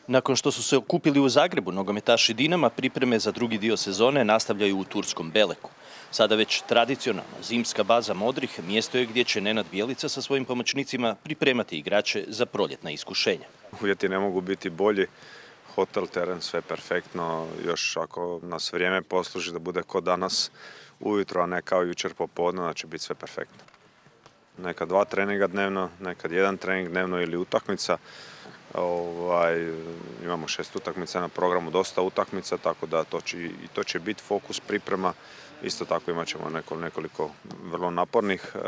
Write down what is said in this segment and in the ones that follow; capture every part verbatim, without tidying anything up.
Nakon što su se okupili u Zagrebu, nogometaši Dinama pripreme za drugi dio sezone nastavljaju u turskom Beleku. Sada već tradicionalna zimska baza Modrih mjesto je gdje će Nenad Bjelica sa svojim pomoćnicima pripremati igrače za proljetna iskušenja. Uvjeti ne mogu biti bolji, hotel, teren, sve perfektno, još ako nas vrijeme posluži da bude ko danas ujutro, a ne kao jučer popodne, da će biti sve perfektno. Nekad dva treninga dnevno, nekad jedan trening dnevno ili utakmica. Ovaj, imamo šest utakmica na programu, dosta utakmica, tako da to će, i to će biti fokus priprema. Isto tako imat ćemo nekoliko, nekoliko vrlo napornih e,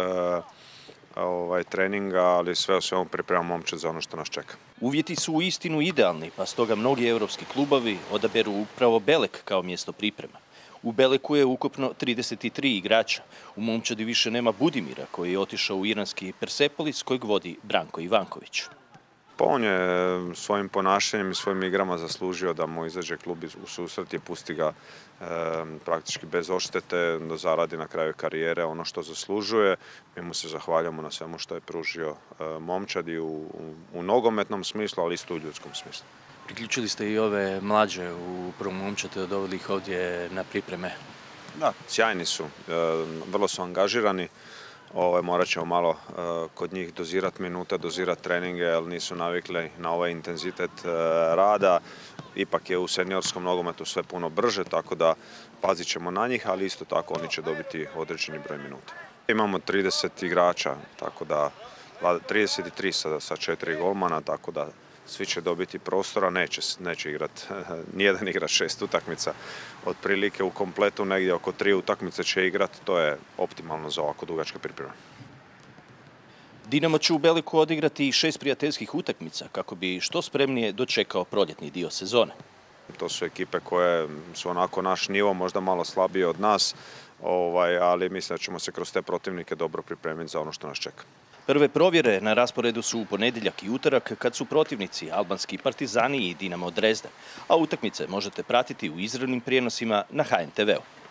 ovaj, treninga, ali sve o svemu pripremamo momčad za ono što nas čeka. Uvjeti su uistinu idealni, pa stoga mnogi europski klubovi odaberu upravo Belek kao mjesto priprema. U Beleku je ukupno trideset tri igrača. U momčadi više nema Budimira koji je otišao u iranski Persepolis kojeg vodi Branko Ivanković. Pa on je svojim ponašanjem i svojim igrama zaslužio da mu izađe klub u susret i pusti ga e, praktički bez odštete, da zaradi na kraju karijere ono što zaslužuje. Mi mu se zahvaljamo na svemu što je pružio e, momčadi u, u, u nogometnom smislu, ali isto u ljudskom smislu. Priključili ste i ove mlađe u prvom momčadu, doveli ih ovdje na pripreme. Da, sjajni su, e, vrlo su angažirani. Ovo, morat ćemo malo uh, kod njih dozirati minute, dozirati treninge, jer nisu navikli na ovaj intenzitet uh, rada. Ipak je u seniorskom nogometu sve puno brže, tako da pazit ćemo na njih, ali isto tako oni će dobiti određeni broj minuta. Imamo trideset igrača, tako da trideset tri sa, sa četiri golmana, tako da svi će dobiti prostora, neće, neće igrati, nijedan igra šest utakmica. Otprilike u kompletu negdje oko tri utakmice će igrati, to je optimalno za ovako dugačke pripreme. Dinamo će u Beleku odigrati i šest prijateljskih utakmica kako bi što spremnije dočekao proljetni dio sezone. To su ekipe koje su onako naš nivo, možda malo slabije od nas, ovaj, ali mislim da ćemo se kroz te protivnike dobro pripremiti za ono što nas čeka. Prve provjere na rasporedu su u ponedjeljak i utorak kad su protivnici albanski Partizani i Dinamo Dresden, a utakmice možete pratiti u izravnim prijenosima na H N T V-u.